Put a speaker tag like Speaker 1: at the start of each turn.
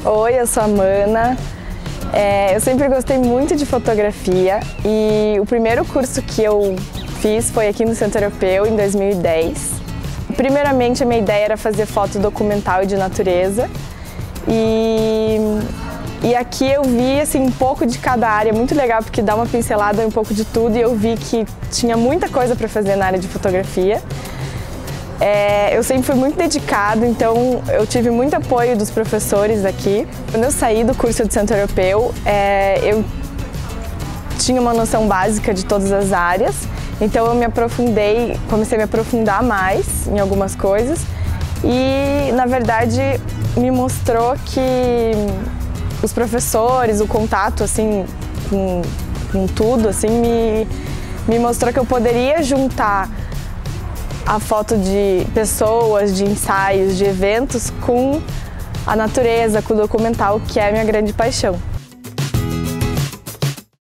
Speaker 1: Oi, eu sou a Mana. Eu sempre gostei muito de fotografia e o primeiro curso que eu fiz foi aqui no Centro Europeu, em 2010. Primeiramente, a minha ideia era fazer foto documental e de natureza. E aqui eu vi assim, um pouco de cada área, muito legal porque dá uma pincelada um pouco de tudo, e eu vi que tinha muita coisa para fazer na área de fotografia. Eu sempre fui muito dedicado, então eu tive muito apoio dos professores aqui. Quando eu saí do curso do Centro Europeu, eu tinha uma noção básica de todas as áreas, então eu me aprofundei, comecei a me aprofundar mais em algumas coisas e, na verdade, me mostrou que os professores, o contato assim, com tudo, assim, me mostrou que eu poderia juntar a foto de pessoas, de ensaios, de eventos com a natureza, com o documental, que é a minha grande paixão.